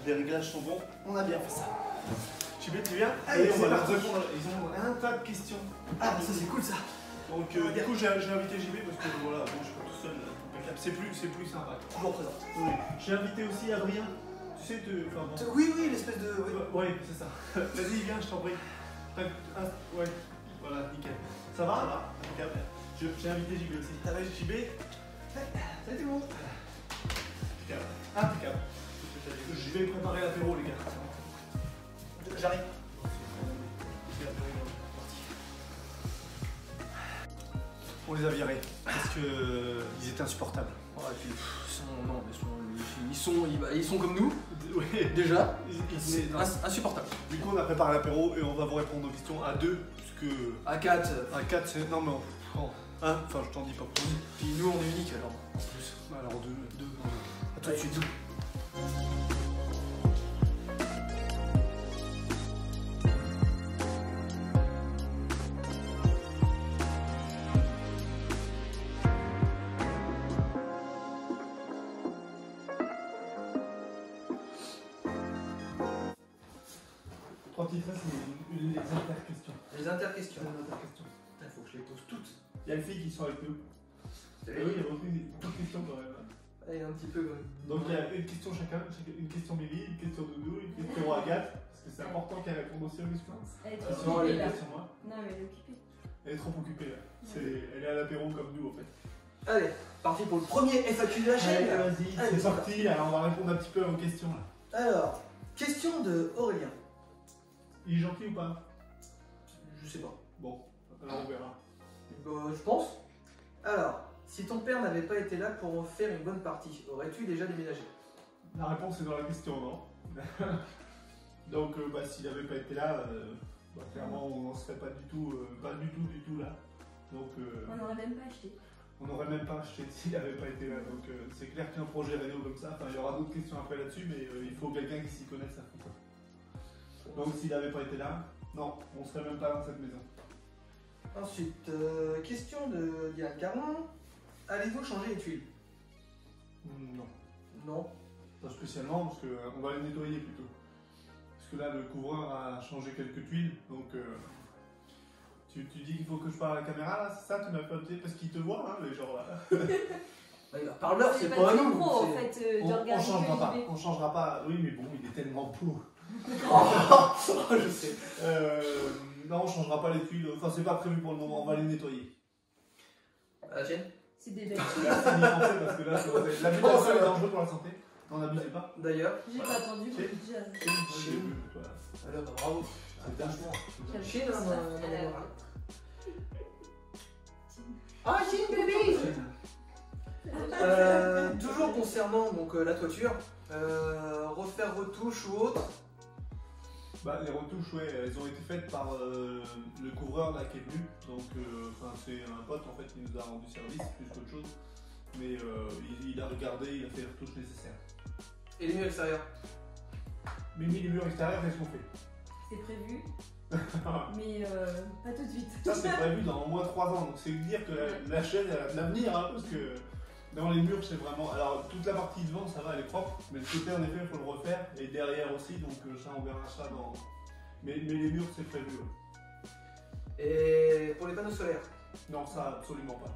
les réglages sont bons, on a bien fait ça. JB, tu viens? Allez, on va leur répondre. Ils ont un tas de questions. Ah, ça c'est cool ça. Donc, du coup, j'ai invité JB parce que voilà, bon, je suis pas tout seul. C'est plus sympa. Toujours présent. Oui. J'ai invité aussi Adrien. Tu sais, enfin, bon. Oui, oui, l'espèce de. Oui, c'est ça. Vas-y, viens, je t'en prie. Ouais, voilà, nickel. Ça va? Ça va. Impeccable. J'ai invité JB aussi. Ah ouais, JB. Salut tout le monde. Impeccable. Impeccable. Je vais préparer l'apéro, les gars. J'arrive. On les a virés parce qu'ils étaient insupportables. Ouais, et puis, ils sont comme nous, déjà. Insupportables. Du coup, on a préparé l'apéro et on va vous répondre aux questions à deux. Puisque à 4. à 4, c'est. Non, mais. Enfin, je t'en dis pas plus. Puis nous, on est unique alors, en plus. Alors, deux. À tout de suite. Trois petites phrases, c'est les interquestions. Les interquestions. Il faut que je les pose toutes. y a une fille qui sont avec nous. Oui, il y a beaucoup de questions quand même. Allez, un petit peu quand même. Donc il y a une question chacun, une question Mimi, une question Doudou, une question Agathe, parce que c'est important qu'elle réponde aussi aux questions. Elle est Sinon, trop elle occupée est là. sur moi. Non, mais elle est occupée. Elle est trop occupée là. Elle est à l'apéro comme nous en fait. Allez, parti pour le premier FAQ de la chaîne. Allez, vas-y, c'est parti. Alors on va répondre un petit peu aux questions là. Alors, question de Aurélien. Il est gentil ou pas? Je sais pas. Bon, alors on verra. Je pense. Alors, si ton père n'avait pas été là pour en faire une bonne partie, aurais-tu déjà déménagé? La réponse est dans la question, non? Donc s'il n'avait pas été là, clairement on n'en serait pas du tout là. Donc On n'aurait même pas acheté. on n'aurait même pas acheté s'il n'avait pas été là. Donc c'est clair qu'un projet réno comme ça, il y aura d'autres questions après là-dessus, mais il faut quelqu'un qui s'y connaisse à fond. Donc s'il n'avait pas été là, non, on serait même pas dans cette maison. Ensuite, question de Diane Caron. Allez-vous changer les tuiles? Non, Non. pas spécialement, parce qu'on va les nettoyer plutôt. Parce que là, le couvreur a changé quelques tuiles, donc tu dis qu'il faut que je parle à la caméra là, c'est ça? Tu m'as fait opter parce qu'ils te voient, hein, les gens là. Parleur, c'est pas très nous. pro en fait de On regarder changera pas, que JB. on changera pas. Oui, mais bon, il est tellement beau. Je sais. Non, on changera pas les tuiles. Enfin, c'est pas prévu pour le moment. On va les nettoyer. La chaîne? C'est des belles C'est choses. français parce que là, l'habitation est dangereuse pour la santé. N'en abusez pas. D'ailleurs. J'ai pas attendu beaucoup de jazz. Voilà. Alors, bravo. C'est dingue. Chine, Ça, elle a- Ah, Chine, baby! Toujours concernant donc, la toiture, refaire retouche ou autre. Les retouches, ouais, elles ont été faites par le couvreur là qui est venu. Donc, c'est un pote en fait qui nous a rendu service plus qu'autre chose. Mais il a regardé, il a fait les retouches nécessaires. Et les murs extérieurs? Mimi, les murs extérieurs, qu'est-ce qu'on fait? C'est prévu, mais pas tout de suite. Ça, c'est prévu dans au moins 3 ans. Donc, c'est dire que la chaîne elle a de l'avenir, hein, parce que dans les murs, c'est vraiment. Alors, toute la partie devant, ça va, elle est propre. Mais le côté, en effet, il faut le refaire. Et derrière aussi, donc ça, on verra ça dans. Mais les murs, c'est prévu. Ouais. Et pour les panneaux solaires? Non, ça, absolument pas.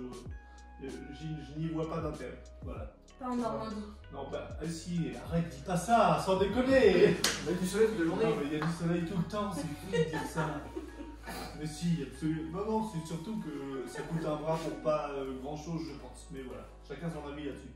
Je n'y vois pas d'intérêt. Voilà. Pas en Normandie. Non, si, arrête, dis pas ça, sans déconner. On a du soleil toute la journée. Non, mais il y a du soleil tout le temps, c'est fou de dire ça. Mais si, absolument. Non, c'est surtout que ça coûte un bras pour pas grand chose, je pense. Mais voilà, chacun son avis là-dessus.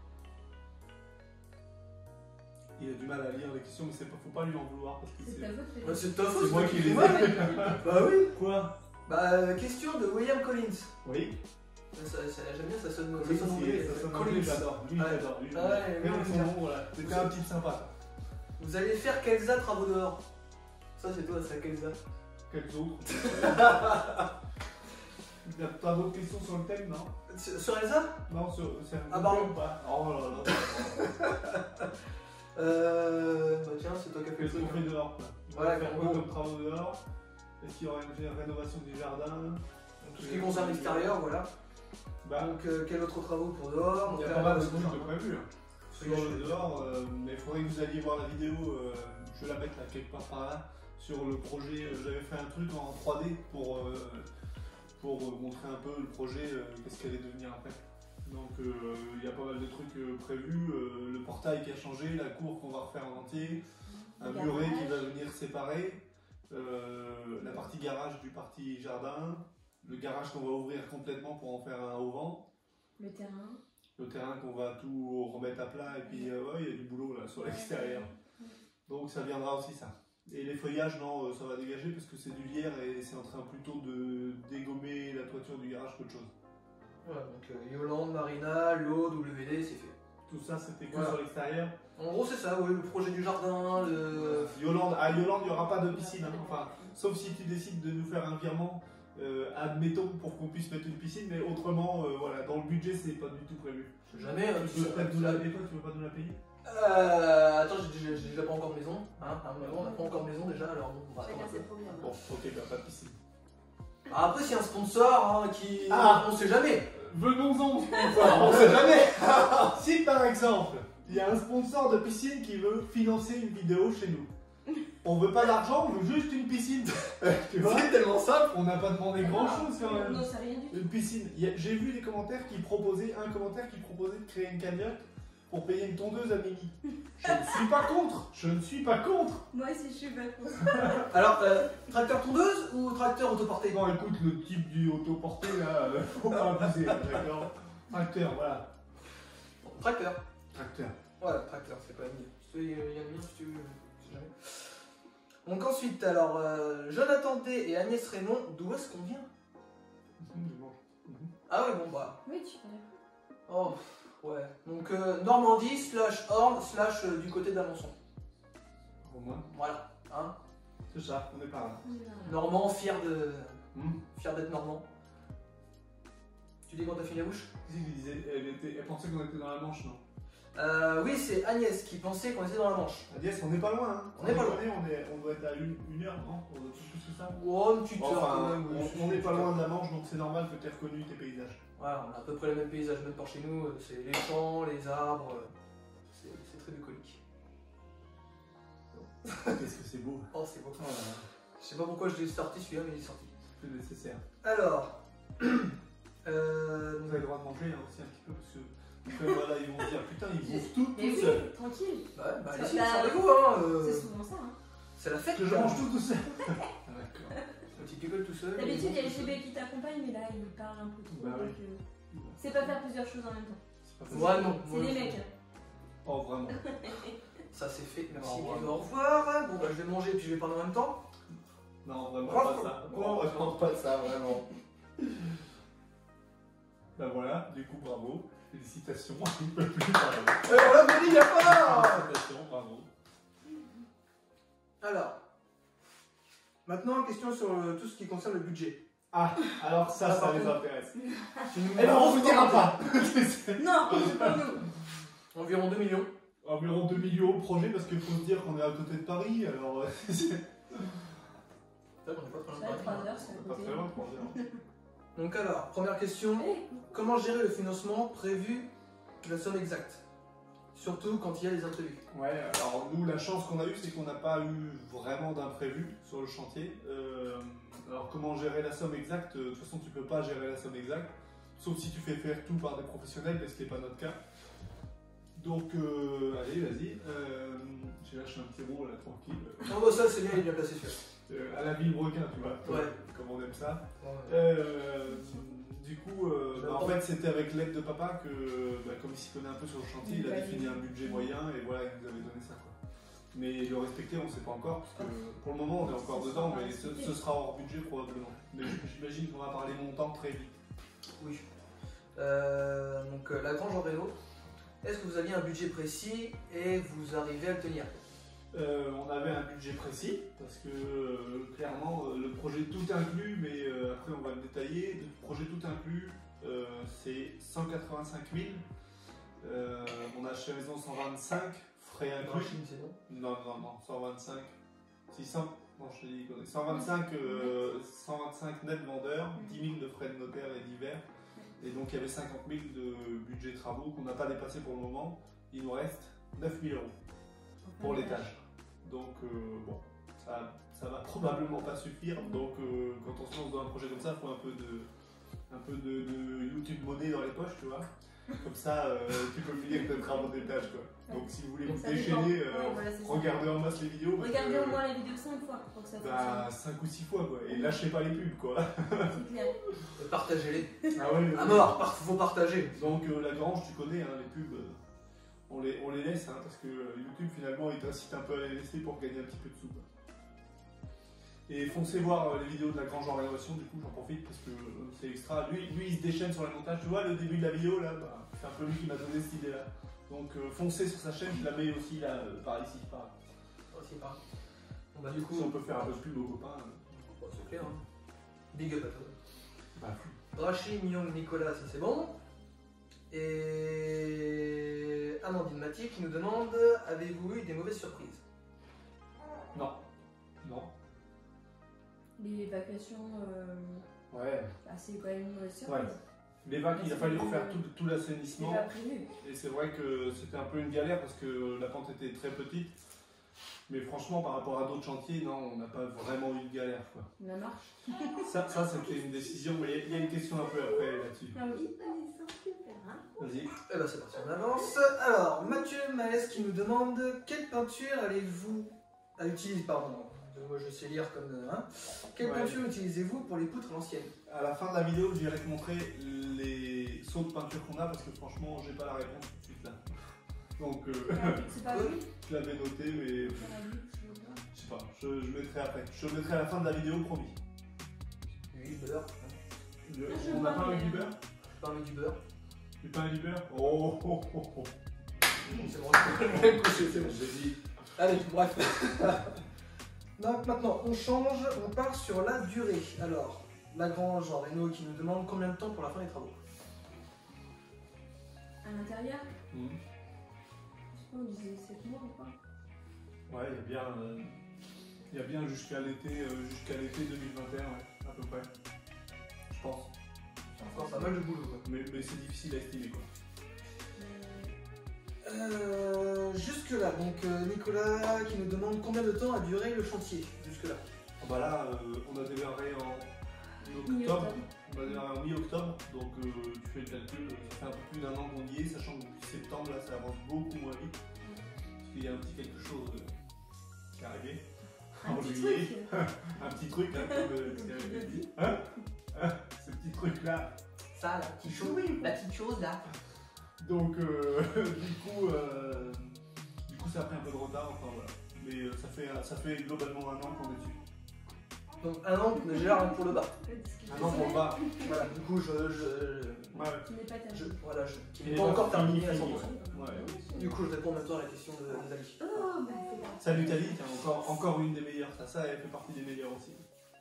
Il a du mal à lire les questions, mais faut pas lui en vouloir parce que C'est ta faute. Bah, c'est ta faute, c'est moi qui les ai. Bah oui. Quoi? Question de William Collins. Oui. J'aime bien, ça sonne Collins, anglais. ça sonne Collins. anglais, j'adore. Lui, j'adore. Lui, Ah ouais, mais oui, son nom, voilà. C'était un petit sympa. Vous allez faire quels travaux dehors? Ça, c'est toi, ça, Kelsa. Quels autres? Il n'y a pas d'autres questions sur le thème, non? Sur Elsa? Non, c'est un Ah, pardon. ou pas? Oh là là. Bah tiens, c'est toi qui as fait le Qu'est-ce truc. qu'on fait dehors? On Voilà, va faire en quoi gros. comme travaux dehors? Est-ce qu'il y aura une rénovation du jardin? Tout ce qui concerne l'extérieur, voilà. Bah, Donc, quels autres travaux pour dehors? il y a Donc, pas mal de rénovation trucs du de jardin. prévu. Soyez sur le chouette. dehors, mais il faudrait que vous alliez voir la vidéo, je vais la mettre là, quelque part par là, sur le projet. J'avais fait un truc en 3D pour montrer un peu le projet, qu'est-ce qu'elle allait devenir après. Donc il y a pas mal de trucs prévus, le portail qui a changé, la cour qu'on va refaire en entier, un Le muret qui garage. va venir séparer, la partie garage du partie jardin, le garage qu'on va ouvrir complètement pour en faire un auvent. Le terrain. Le terrain qu'on va tout remettre à plat et puis ouais, il y a du boulot là sur l'extérieur. Donc ça viendra aussi ça. Et les feuillages, non, ça va dégager parce que c'est du lierre et c'est en train plutôt de dégommer la toiture du garage qu'autre chose. Voilà, donc Yolande, Marina, l'eau, WD, c'est fait. Tout ça c'était que Voilà. sur l'extérieur. En gros, c'est ça, oui, le projet du jardin, le. Yolande, à Yolande, il n'y aura pas de piscine. Hein. Enfin, sauf si tu décides de nous faire un virement, admettons, pour qu'on puisse mettre une piscine, mais autrement, voilà, dans le budget, c'est pas du tout prévu. Jamais. Tu veux peut-être nous la payer, toi, tu veux pas nous la payer? Attends, j'ai déjà pas encore de maison. Hein, on n'a pas encore de maison déjà, alors bon, on va attendre Chacun un peu. ses problèmes. Bon, ok, bah, pas de piscine. Après, s'il y a un sponsor qui. Ah. On sait jamais. Venons-en au sponsor, on sait jamais. Si par exemple, il y a un sponsor de piscine qui veut financer une vidéo chez nous, on veut pas d'argent, on veut juste une piscine. Tu vois, C'est tellement simple. on n'a pas demandé grand chose quand On même. n'en sait rien du tout. Une piscine. J'ai vu des commentaires qui proposaient, un commentaire qui proposait de créer une cagnotte pour payer une tondeuse à Mimi. Je ne suis pas contre. Je ne suis pas contre. Moi aussi, je suis pas contre. Alors, tracteur tondeuse ou tracteur autoporté? Non, écoute, le type du autoporté là, faut pas abuser, d'accord. Tracteur, voilà. Bon, tracteur. Tracteur. Voilà, tracteur, c'est pas mieux. Il y a le mien si tu veux. Je sais jamais. Donc ensuite, alors, Jonathan D et Agnès Raymond, d'où est-ce qu'on vient? Ah ouais, bon bah. Oui, tu connais. Oh, ouais. Donc Normandie / Orne / du côté d'Alençon. Au moins. Voilà. Hein, C'est ça, on est par là. Normand, fier Hmm. d'être Normand. Tu dis quand t'as fini la bouche? Qu'est-ce qu'il disait? Elle pensait qu'on était dans la Manche, non? Oui, c'est Agnès qui pensait qu'on était dans la Manche. Agnès, on n'est pas loin, hein. On n'est pas loin. On doit être à une heure, non? Pour tout plus que ça. Oh, une petite heure quand Enfin, même. oui, on n'est pas une loin petite de la Manche, donc c'est normal que tu aies reconnu tes paysages. heure. Voilà, on a à peu près le même paysage même par chez nous. C'est les champs, les arbres. C'est très bucolique. Qu'est-ce que c'est beau. Oh, c'est beau. Oh là là, Je sais pas pourquoi je l'ai sorti celui-là, mais il est sorti. c'est nécessaire. Alors. Vous avez le droit de manger hein, aussi un petit peu parce que voilà, ils vont se dire putain, ils bouffent tout Mais oui, seuls. tranquille. Bah, Ça- allez-y, bah, servez-vous, hein. C'est souvent ça. Hein. C'est la fête. Que je quoi. mange tout seul. Ah, d'accord. Un petit pickle tout seul. D'habitude, il y a les tout seul. CB qui t'accompagnent, mais là, ils parlent un peu trop. Bah oui. donc, c'est pas faire plusieurs choses en même temps. C'est pas facile. Ouais, non. C'est ouais, des mecs. hein. Oh, vraiment. Ça c'est fait, merci. Au revoir. Au revoir. Bon bah je vais manger puis je vais parler en même temps. Non, vraiment Oh, pas ça. oh, Vraiment pas ça, vraiment. Bah voilà, du coup, bravo. Félicitations. Il ne peut plus parler. On l'a dit, il y a pas. Félicitations, bravo. Alors, maintenant question sur tout ce qui concerne le budget. Ah, alors ça, Ah, ça par les contre. intéresse. Tu nous Et non, on vous dira pas. Non, c'est pas nous. Environ 2 millions. Environ 2 millions au projet parce qu'il faut se dire qu'on est à côté de Paris, alors c'est On est pas très Ça loin va, de 3 Paris. heures, c'est à pas côté. très loin, 3 heures. Donc alors, première question. Allez, Comment gérer le financement prévu, la somme exacte? Surtout quand il y a des imprévus. Ouais, alors nous, la chance qu'on a eue, c'est qu'on n'a pas eu vraiment d'imprévu sur le chantier. Alors comment gérer la somme exacte? De toute façon, tu peux pas gérer la somme exacte, sauf si tu fais faire tout par des professionnels, mais ce qui n'est pas notre cas. Donc, allez, vas-y. J'ai lâché un petit mot là, tranquille. Non, bah ça c'est bien, il est bien placé celui-là. À la vilebrequin, tu vois, Ouais. comme on aime ça. Ouais. Du coup, en fait, c'était avec l'aide de papa que, comme il s'y connaît un peu sur le chantier, il a défini un budget moyen et voilà, il nous avait donné ça. Quoi. Mais le respecter, on ne sait pas encore, parce que pour le moment, on est encore dedans, mais ce sera hors budget probablement. Mais j'imagine qu'on va parler montant très vite. Oui. Donc la grange en réno. Est-ce que vous aviez un budget précis et vous arrivez à le tenir? On avait un budget précis, parce que clairement, le projet tout inclus, mais après on va le détailler, le projet tout inclus, c'est 185 000. On a chez Maison 125, frais inclus. Non, 125. 600. Non, je te dis conneries. 125 net vendeurs, 10 000 de frais de notaire et divers. Et donc il y avait 50 000 de budget travaux qu'on n'a pas dépassé pour le moment. Il nous reste 9 000 euros pour l'étage. Donc bon, ça va probablement pas suffire. Donc quand on se lance dans un projet comme ça, il faut un peu de YouTube monnaie dans les poches, tu vois. Comme ça, tu peux finir tes travaux d'étage, quoi. Donc si vous voulez vous déchaîner, regardez en masse les vidéos. Regardez au moins les vidéos 5 fois pour que ça fonctionne. 5 ou 6 fois, quoi. Et lâchez pas les pubs, quoi. C'est clair. Partagez-les. Ah ouais, à mort, faut partager. Donc la grange, tu connais, hein, les pubs, on les laisse, hein, parce que YouTube, finalement, il t'incite un peu à les laisser pour gagner un petit peu de sous, quoi. Et foncez voir les vidéos de la grange en rénovation, du coup j'en profite parce que c'est extra. Lui il se déchaîne sur les montages, tu vois le début de la vidéo là, c'est un peu lui qui m'a donné cette idée là. Donc foncez sur sa chaîne, je la mets aussi là, par ici, par là. Aussi pas. Bon bah du coup, Si on peut faire un peu de pub aux copains. Bon, c'est clair, hein. Big up à toi. Bah, Rachid, Myung, Nicolas, si c'est bon. Et Amandine Mathieu qui nous demande, avez-vous eu des mauvaises surprises? Non. Non. L'évacuation, Ouais. c'est quand même une mauvaise surprise. Ouais. L'évac, il a fallu refaire tout l'assainissement. C'était pas prévu. Et c'est vrai que c'était un peu une galère parce que la pente était très petite. Mais franchement, par rapport à d'autres chantiers, non, on n'a pas vraiment eu de galère, quoi. La marche. Ça c'était une décision, mais il y a une question un peu après là-dessus. Ah oui, super, hein. Vas-y. Eh ben c'est parti, on avance. Alors, Mathieu Malès qui nous demande, quelle peinture allez-vous utiliser, pardon, moi je sais lire comme... Hein. Quelle peinture utilisez-vous pour les poutres à l'ancienne? À la fin de la vidéo, j'irai te montrer les sauts de peinture qu'on a parce que franchement, j'ai pas la réponse tout de suite là. Donc, C'est pas lui. je l'avais noté, mais je sais pas, je mettrai après. Je mettrai à la fin de la vidéo, promis. Huile, beurre. On n'a pas avec du beurre? Pas avec du beurre. Du pain et du beurre? Oh, oh, oh, oh. C'est bon, je peux le coucher, c'est bon. J'ai dit. Allez, bref. Donc maintenant, on change, on part sur la durée. Alors, Lagrange en Renault qui nous demande combien de temps pour la fin des travaux? À l'intérieur, Mmh. je sais pas, on disait 7 mois ou quoi? Ouais, il y a bien jusqu'à l'été 2021, ouais, à peu près. Je pense. Encore pas mal de boulot, quoi. Mais c'est difficile à estimer, quoi. Jusque là, donc Nicolas qui nous demande combien de temps a duré le chantier jusque là. Ah bah là, on a démarré en octobre. On a démarré en mi-octobre, donc tu fais le calcul, ça fait un peu plus d'un an qu'on y est, sachant que depuis septembre, là, ça avance beaucoup moins vite. Parce qu'il y a un petit quelque chose qui est arrivé. Un En petit juillet. truc. Un petit truc, hein, comme ce qui avait été dit. Hein, ce petit truc-là. Ça, la petite chose là. Donc, du coup, ça a pris un peu de retard, enfin voilà. Mais ça fait globalement un an qu'on est dessus. Donc un an déjà pour le bas. Un an pour le bas. Voilà, du coup Ouais. Qui n'est pas terminé. qui n'est pas encore terminé à 100%. Ouais. Du coup, je réponds maintenant à la question de Ali. Oh, bah, Salut Tali, tiens, encore une des meilleures. Ça, elle fait partie des meilleures aussi.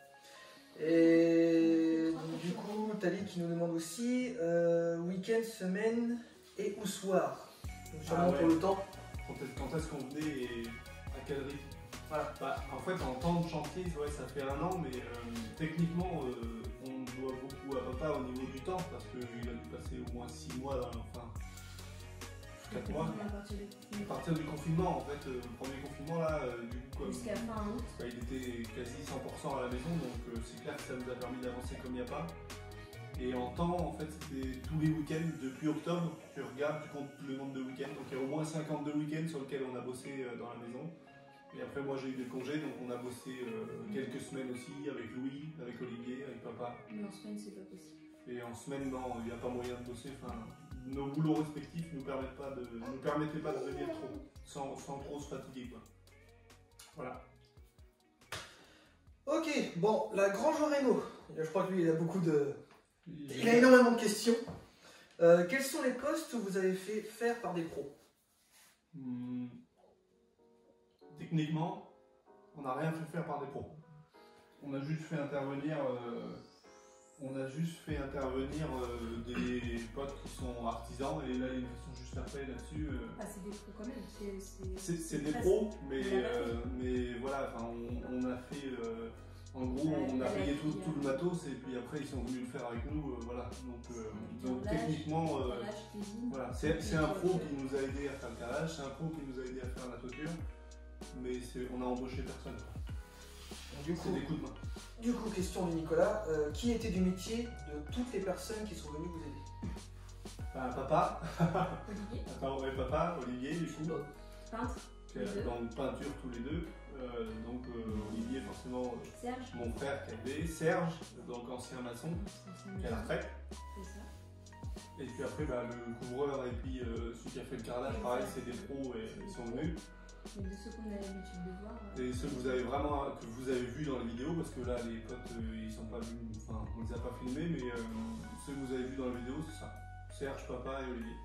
Et donc, du coup, Tali qui nous demande aussi week-end, semaine et ou soir. Donc, sûrement pour le temps. Quand est-ce qu'on venait et à quel rythme? Voilà. Bah, en fait, en temps de chantier, ouais, ça fait un an, mais techniquement, on doit beaucoup à papa au niveau du temps parce qu'il a dû passer au moins 6 mois, enfin 4 mois. À partir du confinement, en fait, le premier confinement là, du coup, comme jusqu'à fin août. bah, il était quasi 100% à la maison, donc c'est clair que ça nous a permis d'avancer comme il n'y a pas. Et en temps, en fait, c'était tous les week-ends, depuis octobre, tu regardes, tu comptes le nombre de week-ends, donc il y a au moins 52 week-ends sur lesquels on a bossé dans la maison. Et après, moi j'ai eu des congés, donc on a bossé quelques semaines aussi avec Louis, avec Olivier, avec papa. Mais en semaine, c'est pas possible. Et en semaine, non, il n'y a pas moyen de bosser. Enfin, nos boulots respectifs ne nous permettaient pas de venir trop, sans trop se fatiguer, quoi. Voilà. Ok, bon, la Grange Renault. Je crois que lui, il a beaucoup de. Il a énormément de questions. Quels sont les postes que vous avez fait faire par des pros? Techniquement, on n'a rien fait faire par des pros. On a juste fait intervenir, des potes qui sont artisans et là il y a une question juste après là-dessus. Ah, c'est des pros quand même. C'est des pros, mais voilà, on a fait En gros, on a Elle a payé pris, tout le matos et puis après ils sont venus le faire avec nous, voilà. Donc techniquement, voilà, c'est un pro qui nous a aidé à faire le carrelage, c'est un pro qui nous a aidé à faire la toiture, mais on a embauché personne. Du coup, C'est des coups de main. Du coup, question de Nicolas, qui était du métier de toutes les personnes qui sont venues vous aider? Papa, Olivier, papa, Olivier du coup, peintre, les deux. donc peinture tous les deux. Donc Olivier forcément, Serge, mon frère qui a aidé, Serge, donc ancien maçon, qui est à la retraite. c'est ça. Et puis après le couvreur et puis celui qui a fait le carrelage, pareil, c'est des pros et ils sont venus. Et de ceux qu'on a l'habitude de voir. Et ceux que vous avez vus dans les vidéos, parce que là les potes ils sont pas venus, enfin on les a pas filmés, mais ceux que vous avez vus dans la vidéo c'est ça. Serge, papa et Olivier.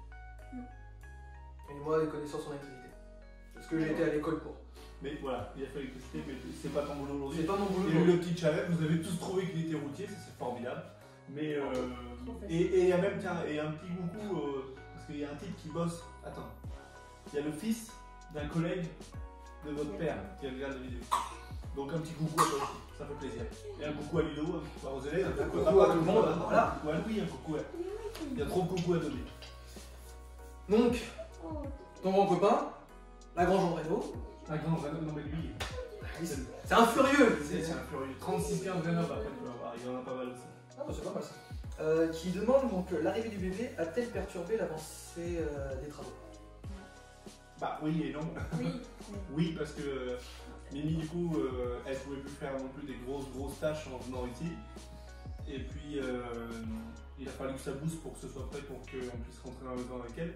Et moi, des connaissances en électricité. Parce que j'ai été à l'école pour. Mais voilà, il a fait l'électricité, mais c'est pas ton boulot aujourd'hui. C'est pas mon boulot. Il y a eu le petit challenge, vous avez tous trouvé qu'il était routier, ça c'est formidable. Mais Trop facile. et il y a même un petit coucou, parce qu'il y a un type qui bosse. Attends, il y a le fils d'un collègue de votre père qui regarde la vidéo. Donc un petit coucou à toi aussi, ça fait plaisir. Et un coucou à Ludo, un coucou à Rosalie, un coucou à tout le monde, voilà. Un coucou à Louis, un coucou à... Il y a trop de coucou à donner. Donc, Oh, ton grand copain, la Grand Jean Reno. Un grand Renault, non mais lui, C'est un furieux. c'est un furieux. 36-15 Renault, après tu vas voir, il y en a pas mal aussi. Ah, bah, c'est pas mal ça. Qui demande donc l'arrivée du bébé a-t-elle perturbé l'avancée des travaux? Bah oui et non. oui. Oui, parce que Mimi, du coup, elle pouvait plus faire non plus des grosses tâches en venant ici. Et puis, il a fallu que ça booste pour que ce soit prêt pour qu'on puisse rentrer dans la maison avec elle.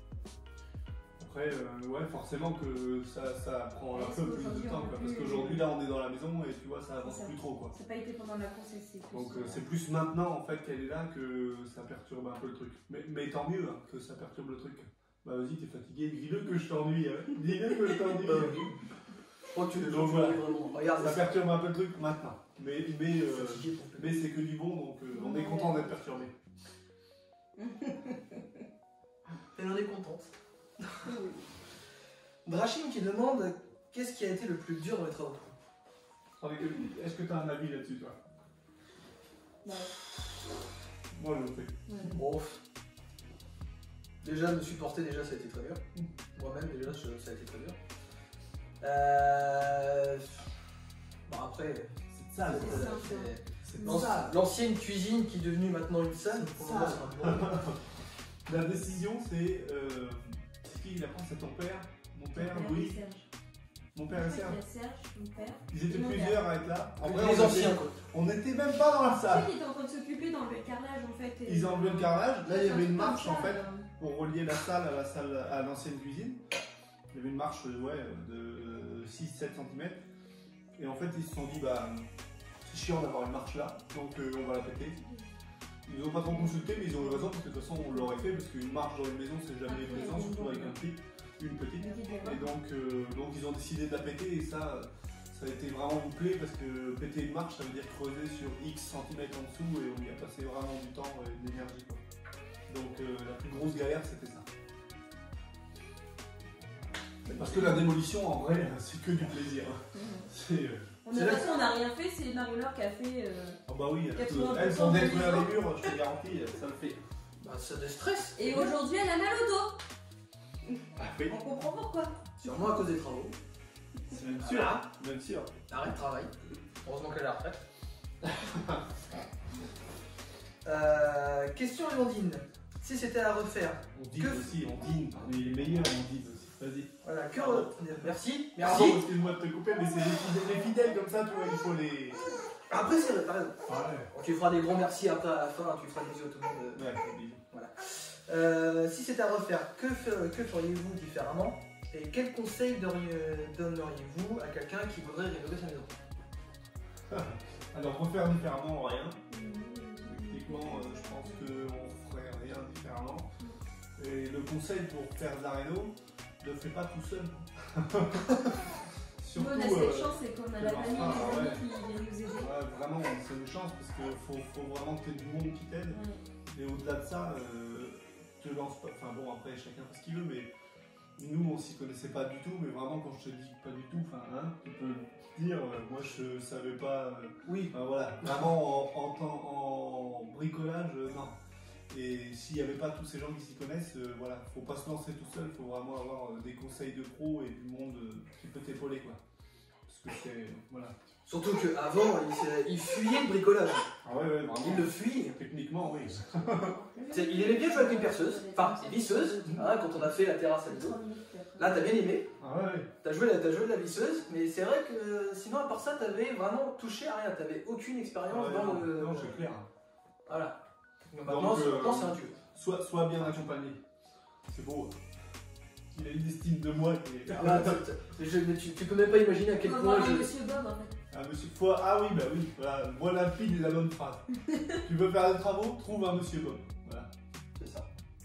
Après, ouais, forcément que ça prend un peu plus de temps, quoi, parce qu'aujourd'hui, là, on est dans la maison et tu vois, ça avance plus trop, quoi. Ça n'a pas été pendant la grossesse, c'est plus. Donc, c'est plus maintenant, en fait, qu'elle est là que ça perturbe un peu le truc. Mais tant mieux hein, que ça perturbe le truc. Bah, vas-y, t'es fatigué, dis-le que je t'ennuie. Hein. Dis-le que je t'ennuie. Je crois que tu Donc, voilà. vraiment. Regarde, Ça perturbe un peu le truc maintenant. Mais c'est que du bon, donc on est content d'être perturbé. Elle en est contente. Drachim qui demande qu'est-ce qui a été le plus dur dans les travaux. Est-ce que tu as un avis là-dessus, toi? Ouais. Moi, je le fais. Ouais. Bon. Déjà, me supporter, déjà, ça a été très dur. Moi-même, déjà, ça a été très dur. Bon, après, C'est ça, c'est l'ancienne cuisine qui est devenue maintenant une salle. Pour le moment, c'est un bureau. La décision, c'est qui la prend? C'est ton père, mon père, Louis, mon père et Serge. Serge, mon père. Ils étaient Et mon plusieurs à être là. En vrai, Les anciens, quoi. on n'était même pas dans la C'est salle. qui était en train de s'occuper d'enlever le carrelage en fait. Ils ont enlevé le carrelage. Là, il y avait une marche en fait fait. pour relier la salle à l'ancienne cuisine. Il y avait une marche de 6-7 cm. Et en fait, ils se sont dit, bah, c'est chiant d'avoir une marche là, donc on va la péter. Ils n'ont pas trop consulté, mais ils ont eu raison, parce que de toute façon, on l'aurait fait, parce qu'une marche dans une maison, c'est jamais plaisant, surtout avec une petite. Et donc ils ont décidé de la péter, et ça a été vraiment une plaie, parce que péter une marche, ça veut dire creuser sur X centimètres en dessous, et on y a passé vraiment du temps et de l'énergie. Donc la plus grosse galère, c'était ça. Parce que la démolition, en vrai, c'est que du plaisir. De toute façon, on n'a rien fait, c'est Marie-Laure qui a fait. Ah bah oui, 80% elles sont détruire les murs, je te garantis, ça le fait. Bah, ça déstresse. Et aujourd'hui, elle a mal au dos. Ah oui, On comprend pourquoi. Sûrement à cause des travaux. c'est même sûr, hein, même sûr. Arrête de travail. Heureusement qu'elle est à la retraite. Question Amandine. Si c'était à refaire. On dîne aussi, on dîne, parmi les meilleurs, on dîne aussi. Vas-y. Voilà, que Pardon. Merci. Pardon, Merci. excuse-moi de te couper, mais c'est les fidèles comme ça, tu vois, il faut les. Après, c'est vrai, t'as raison. Ouais. Tu feras des grands merci après à la fin, tu feras des yeux à tout le monde. Ouais, obligé. Voilà. Si c'était à refaire, que feriez-vous différemment? Et quel conseil donneriez-vous à quelqu'un qui voudrait rénover sa maison? Alors, refaire différemment, rien. Techniquement, je pense qu'on ferait rien différemment. Et le conseil pour faire de la réno, ne le fais pas tout seul. Nous, on a cette chance, c'est qu'on a la famille et les amis qui viennent nous aider. Ouais, vraiment, c'est une chance parce qu'il faut vraiment que tu aies du monde qui t'aide. Et au-delà de ça, te lance pas. Enfin bon, après, chacun fait ce qu'il veut, mais nous on s'y connaissait pas du tout, mais vraiment quand je te dis pas du tout, enfin, hein, tu peux dire, moi je savais pas. Oui. Voilà, vraiment en bricolage, non. Et s'il n'y avait pas tous ces gens qui s'y connaissent, voilà, faut pas se lancer tout seul, faut vraiment avoir des conseils de pros et du monde qui peut t'épauler, quoi. Parce que c'est. Voilà. Surtout qu'avant, il fuyait le bricolage. Ah ouais, vraiment. Il le fuit. Techniquement, oui. Il aimait bien jouer avec une perceuse, enfin, une visseuse, hein, quand on a fait la terrasse à l'eau. Là, t'as bien aimé. Ah ouais. T'as joué de la visseuse, mais c'est vrai que sinon, à part ça, t'avais vraiment touché à rien. T'avais aucune expérience Ouais, dans non, le. non, c'est clair. Voilà. Donc maintenant, c'est un dieu. Sois bien accompagné. C'est beau. Il a une estime de moi qui est. Ah, tu peux même pas imaginer à quel point je. Monsieur Bob en fait. Ah, monsieur Foy, ah oui, bah oui, voilà, voilà la pile et la bonne phrase. Tu veux faire des travaux, trouve un monsieur Bob. Voilà. C'est ça.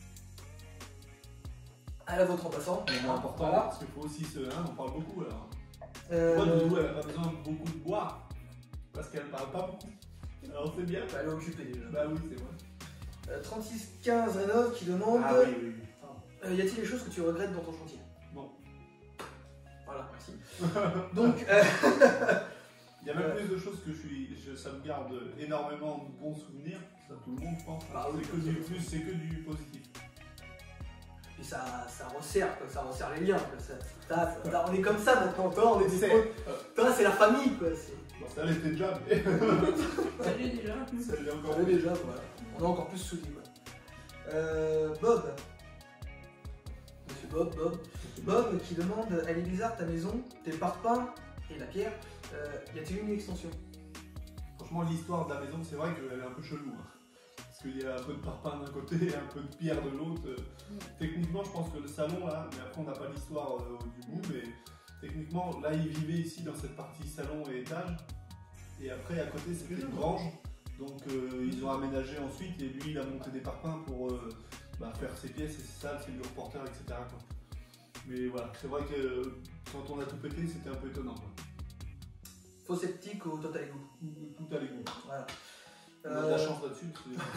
À la vôtre en passant. C'est important, Voilà. parce qu'il faut aussi se. Hein, on parle beaucoup alors. Euh, Moi, Doudou, elle a pas besoin de beaucoup de boire. Parce qu'elle parle pas beaucoup. Alors c'est bien. Elle est occupée déjà. Bah oui, c'est vrai. 3615 Rénov qui demande Ah oui, oui, oui. y a-t-il des choses que tu regrettes dans ton chantier? Non. Voilà, merci. Donc, Il y a même plus de choses que ça me garde énormément de bons souvenirs. Ça, tout le monde, je pense. Bah oui, C'est que du positif. et ça resserre, quoi, ça resserre les liens. Quoi, on est comme ça maintenant, toi, on est des potes. Toi, c'est la famille, quoi. Bon, ça l'était déjà, mais. Salut déjà. Ça l'est encore On est déjà, voilà. On est encore plus soudés, quoi. Bob. Monsieur Bob qui demande, elle est bizarre ta maison, tes parpaings et la pierre, y a-t-il une extension? Franchement, l'histoire de la maison, c'est vrai qu'elle est un peu chelou. Hein. Parce qu'il y a un peu de parpaing d'un côté et un peu de pierre de l'autre. Techniquement, je pense que le salon, là, mais après, on n'a pas l'histoire du bout, mais techniquement, là, il vivait ici dans cette partie salon et étage. Et après, à côté, c'était une grange. Donc, ils ont aménagé ensuite et lui, il a monté des parpaings pour faire ses pièces et ses salles, ses murs porteurs, etc. quoi. Mais voilà, c'est vrai que quand on a tout pété, c'était un peu étonnant. Quoi. Faux sceptique au total égout. Tout à l'égout. Voilà. On a de la chance là-dessus.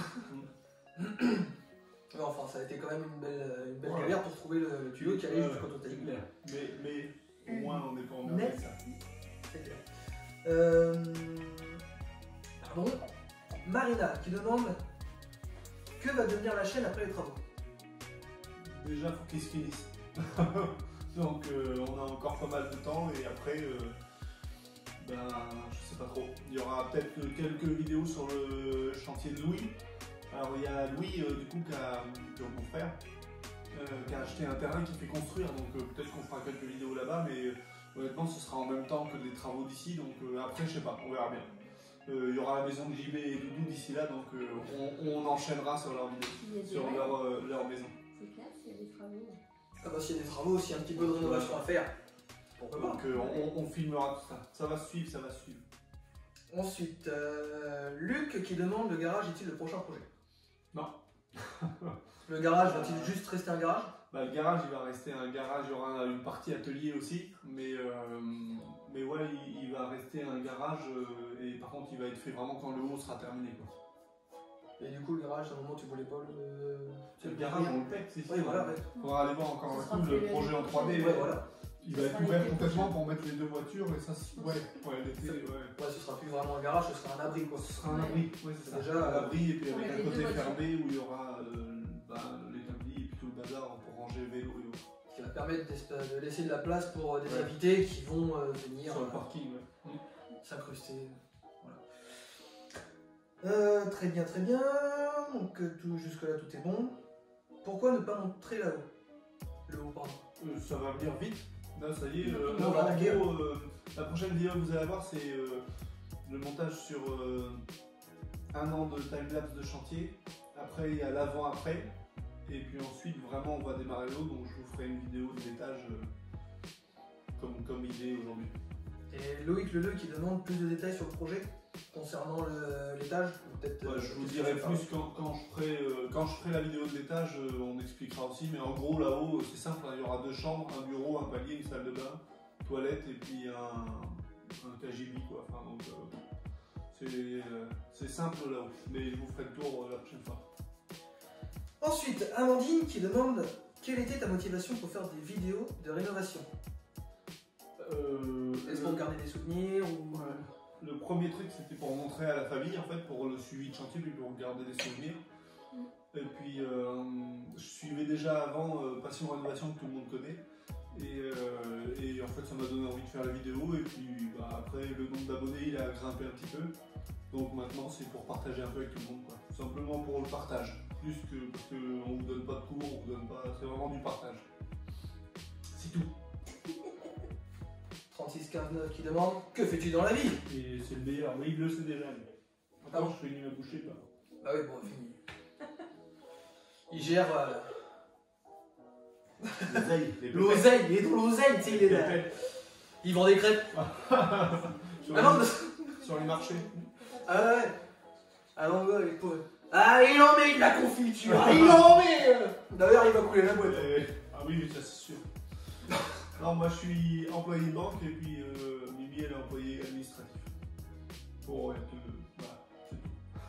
Mais enfin, ça a été quand même une belle galère pour trouver le tuyau qui allait jusqu'au total égout. Mais au moins, on n'est pas emmerdé avec ça. C'est clair. Pardon. Marina qui demande que va devenir la chaîne après les travaux. Déjà, faut qu'ils se finissent. Donc, on a encore pas mal de temps et après, je sais pas trop. Il y aura peut-être quelques vidéos sur le chantier de Louis. Alors, il y a Louis, du coup, mon frère, qui a acheté un terrain qui fait construire. Donc, peut-être qu'on fera quelques vidéos là-bas, mais honnêtement, ce sera en même temps que les travaux d'ici. Donc, après, je sais pas, on verra bien. Il y aura la maison de JB et Doudou d'ici là, donc on enchaînera sur leur vidéo, sur leur maison. C'est clair, s'il y a des travaux. Ah bah s'il y a des travaux, s'il y a un petit peu de rénovation à faire, pourquoi pas. Donc on filmera tout ça. Ça va suivre, ça va suivre. Ensuite, Luc qui demande, le garage est-il le prochain projet? Non. Le garage va-t-il juste rester un garage? Le garage, il va rester un garage, il y aura une partie atelier aussi, mais ouais, il va rester un garage et par contre, il va être fait vraiment quand le haut sera terminé. Quoi. Et du coup, le garage, à un moment, tu voulais pas le. C'est le garage, on le pète, c'est ça. Oui, voilà, ouais. On va aller voir encore un coup le projet en 3D. Ouais, voilà. Il va être ouvert complètement pour mettre les deux voitures et ça, l'été, ouais. Ouais, ce sera plus vraiment un garage, ce sera un abri quoi. Ce sera un abri, ouais, c'est ça. Déjà, un abri et puis avec un les côté deux fermé où il y aura l'établi et puis tout le bazar pour ranger vélo et autres. Qui va permettre de laisser de la place pour des invités qui vont venir Sur le parking, ouais. s'incruster. Voilà. Très bien, très bien. Donc jusque-là tout est bon. Pourquoi ne pas montrer là-haut? Le haut, pardon. Ça va venir vite. Là, ça y est. On va attaquer. La prochaine vidéo que vous allez avoir, c'est le montage sur un an de timelapse de chantier. Après, il y a l'avant-après. Et puis ensuite, vraiment, on va démarrer l'eau. Donc, je vous ferai une vidéo de l'étage comme il est aujourd'hui. Et Loïc Leleu qui demande plus de détails sur le projet concernant l'étage. Peut-être. Je vous dirai plus quand je ferai la vidéo de l'étage, on expliquera aussi. Mais en gros, là-haut, c'est simple. Il y aura 2 chambres, un bureau, un palier, une salle de bain, toilette et puis un KGB quoi. Enfin, donc, c'est simple là-haut. Mais je vous ferai le tour la prochaine fois. Ensuite, Amandine qui demande quelle était ta motivation pour faire des vidéos de rénovation? Est-ce pour garder des souvenirs ou... Le premier truc, c'était pour montrer à la famille, en fait, pour le suivi de chantier, puis pour garder des souvenirs. Et puis, je suivais déjà avant Passion Rénovation, que tout le monde connaît. Et en fait, ça m'a donné envie de faire la vidéo. Et puis, bah, après, le nombre d'abonnés, il a grimpé un petit peu. Donc maintenant, c'est pour partager un peu avec tout le monde, quoi. Tout simplement pour le partage. Plus que parce qu'on ne vous donne pas de cours, on vous donne pas. C'est vraiment du partage. C'est tout. 36-15-9 qui demande que fais-tu dans la vie? Et c'est le meilleur, mais il le sait déjà. Lui. Ah bon? Je finis ma bouchée, là. Bah oui, bon, fini. Il gère L'oseille. l'oseille, il est dans l'oseille, tu sais, il est là. Il vend des crêpes. Sur les marchés. Ah ouais. Ah non, ouais, il est pauvre. Ah, il en met de la confiture. Il en met. D'ailleurs, il va couler la boîte. Ah oui, ça c'est sûr. Non, moi je suis employé de banque et puis Mimi elle est employée administratif. Bon, ouais, voilà, c'est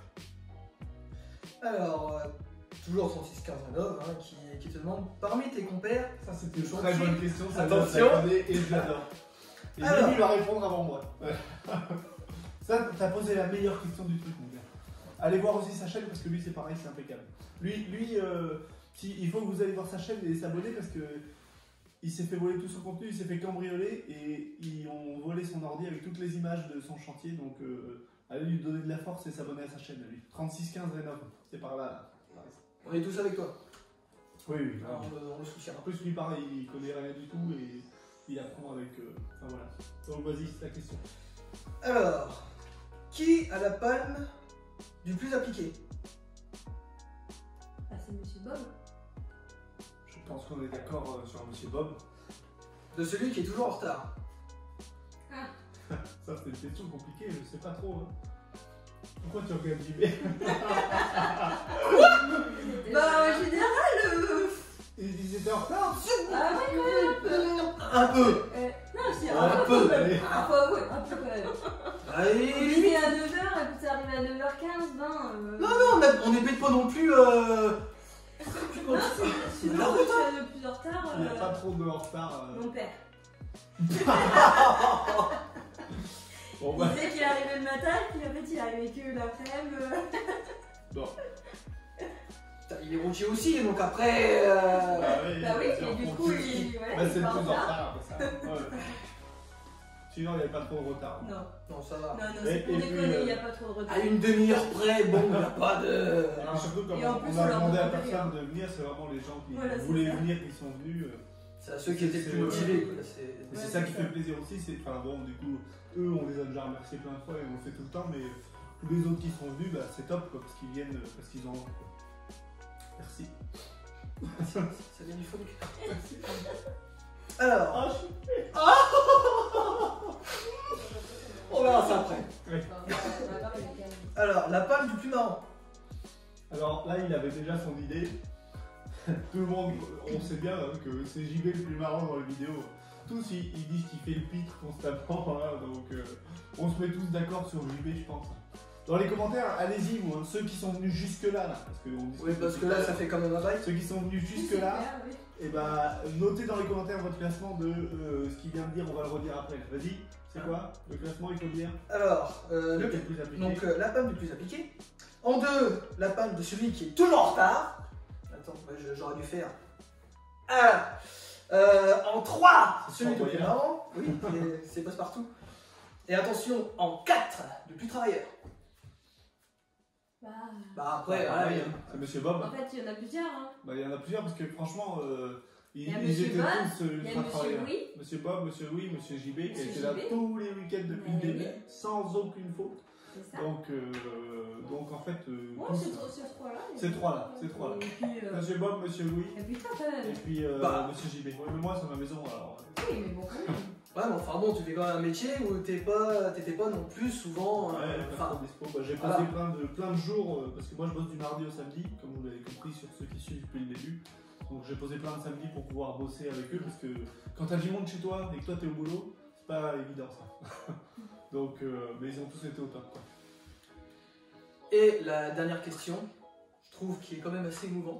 tout. Alors, toujours 36-15-9 qui te demande parmi tes compères. Ça c'était une Chantier. très bonne question, ça Attention. je la connais et je l'adore. Et Alors. Mimi va répondre avant moi. Ouais. Ça, t'as posé la meilleure question du truc, mon gars. Allez voir aussi sa chaîne parce que lui c'est pareil, c'est impeccable. Lui il faut que vous allez voir sa chaîne et s'abonner parce que il s'est fait voler tout son contenu, il s'est fait cambrioler et ils ont volé son ordi avec toutes les images de son chantier. Donc allez lui donner de la force et s'abonner à sa chaîne, lui. 3615 Rénov, c'est par là. On est tous avec toi. Oui. Alors, on le soutient. En plus, lui, pareil, il connaît rien du tout et il apprend avec. Enfin voilà. Donc vas-y, c'est ta question. Alors, qui a la palme du plus appliqué? Ah, c'est Monsieur Bob. Je pense qu'on est d'accord sur Monsieur Bob. De celui qui est toujours en retard. Ça, c'est une question compliquée, je sais pas trop. Hein. Pourquoi tu regardes JB? Bah, en général, Ils étaient en retard? ah ouais, quand même, Un peu. non, c'est Un un peu. peu. Allez. Ah, faut avouer, un peu quand même. On Allez. est à 9h et puis c'est arrivé à 9h15, ben. Non, on n'est pas non plus. Non, sinon, la quand route, tu as le plus en retard, Il n'y a pas trop de retard. mon père. Bon, Il bah. disait qu'il arrivait le matin, puis en fait il arrivait que l'après-midi. Bon. Il est routier aussi, donc après. Bah oui, et du coup, il. Voilà, Bah, il c'est le est pas plus en en retard. retard après ça. Ouais. Sinon, il n'y avait pas trop de retard. Non, Non, ça va. non, Et- c'est pour et déconner, puis, il n'y a pas trop de retard. À une demi-heure près, bon, il n'y a pas de. Et puis surtout, comme Et en plus, on on a leur demandé à demande rien. personne de venir, c'est vraiment les gens qui Voilà, c'est voulaient ça. venir qui sont venus. C'est à ceux qui étaient le plus motivés. Quoi. Et C'est- c'est Ouais, ça c'est qui ça. fait plaisir aussi. Enfin bon, du coup, eux, on les a déjà remerciés plein de fois et on le fait tout le temps, mais tous les autres qui sont venus, bah, c'est top quoi, parce qu'ils viennent, parce qu'ils ont envie. Quoi. Merci. Ça vient du fond du cœur. Alors, Ah, on verra ça après. Ouais. Alors, la palme du plus marrant. Alors là, il avait déjà son idée. Tout le monde, on sait bien hein, que c'est JB le plus marrant dans les vidéos. Tous, ils disent qu'il fait le pitre constamment, hein, donc on se met tous d'accord sur JB, je pense. Dans les commentaires, allez-y, vous, hein, ceux qui sont venus jusque-là, là, parce que on discute Oui, parce que là, ça fait quand même un bail. Ceux qui sont venus jusque-là, et bah, notez dans les commentaires votre classement de ce qu'il vient de dire, on va le redire après. Vas-y, c'est quoi le classement, il faut dire Alors, lequel est le plus appliqué. donc la palme du plus appliqué. En 2, la palme de celui qui est toujours en retard. Attends, j'aurais dû faire. En 3, celui du plus marrant. Oui, c'est passe-partout. Et attention, en 4, le plus travailleur. Bah après, pareil, ouais, hein, c'est Monsieur Bob. En fait, il y en a plusieurs. Hein. Bah, il y en a plusieurs parce que franchement, Il y a ils Monsieur étaient Bob, tous Il y a ultra Monsieur travailleurs. Louis. Monsieur Bob, Monsieur Louis, Monsieur JB qui a Monsieur été là JB. tous les week-ends depuis le Mais début, oui. sans aucune faute. C'est ça. Donc en fait, Ouais, tous- ces trois-là. ces trois-là, ces trois-là. Et puis. Monsieur Bob, Monsieur Louis, Et puis toi, quand et même. puis Bah. Monsieur JB. Ouais, mais moi, c'est ma maison alors. Oui, mais bon, quand même. Ouais, mais enfin bon, tu fais quand même un métier où t'étais pas non plus souvent. Ouais, pas Enfin, trop dispo. Bah, j'ai voilà. posé plein de jours parce que moi je bosse du mardi au samedi, comme vous l'avez compris sur ceux qui suivent depuis le début. Donc j'ai posé plein de samedis pour pouvoir bosser avec eux parce que quand t'as du monde chez toi et que toi t'es au boulot, c'est pas évident ça. Donc, mais ils ont tous été au top quoi. et la dernière question, je trouve qui est quand même assez émouvante.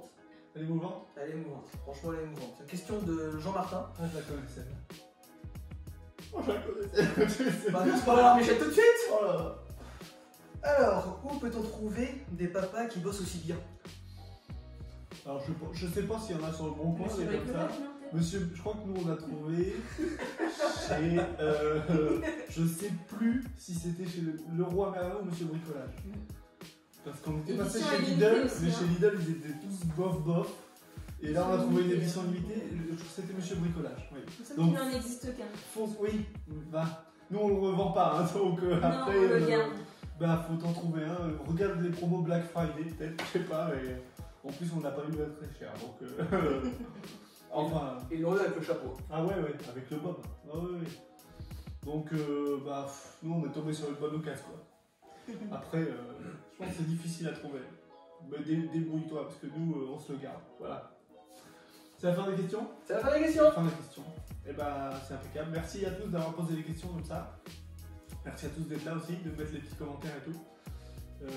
Elle est mouvante? Elle est émouvante. Franchement, elle est émouvante. C'est une question de Jean-Martin. Ah, je la connais celle-là. Oh, je la connais celle-là. Bah, c'est pas grave, Michel, tout de suite. Oh là là. Alors, où peut-on trouver des papas qui bossent aussi bien? Alors, je sais pas s'il y en a sur le bon coin, Monsieur mais comme ça. Bricolage, non, peut-être Monsieur, je crois que nous on a trouvé chez. Je sais plus si c'était chez le roi Merlin ou Monsieur Bricolage. Parce qu'on était passé Édition chez illimitée Lidl, aussi, mais hein. chez Lidl ils étaient tous bof bof. Et là on a trouvé une Limitée, édition hein. limitée, je crois que c'était Monsieur Bricolage. Oui. Il me semble Donc- qu'il n'en existe qu'un. Fonce, oui, bah. Nous on le revend pas, hein, donc après. Non, on le garde. Bah faut t'en trouver un. Regarde les promos Black Friday peut-être, je sais pas, mais. En plus on n'a pas eu de très cher, donc. Enfin. Ils l'ont eu avec le chapeau. Ah ouais, avec le bob. Ah ouais. Donc, bah, nous on est tombé sur une bonne occasion quoi. Après, je pense que c'est difficile à trouver. Mais débrouille-toi parce que nous on se le garde. Voilà. C'est la fin des questions? C'est la fin des C'est questions. la fin des questions. Et bah, c'est impeccable. Merci à tous d'avoir posé des questions comme ça. Merci à tous d'être là aussi, de mettre les petits commentaires et tout.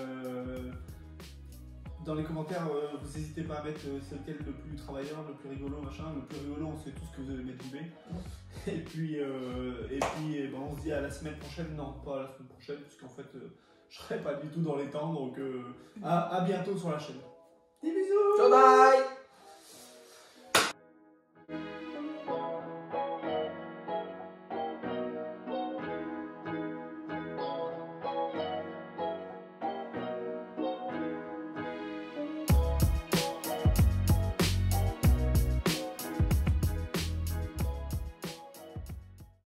Dans les commentaires, vous n'hésitez pas à mettre c'est lequel le plus travailleur, le plus rigolo, machin. Le plus rigolo, on sait tous que vous allez mettre du B. Et puis, eh ben, on se dit à la semaine prochaine. Non, pas à la semaine prochaine, puisqu'en fait, je serai pas du tout dans les temps. Donc, à bientôt sur la chaîne. Des bisous! Ciao, bye.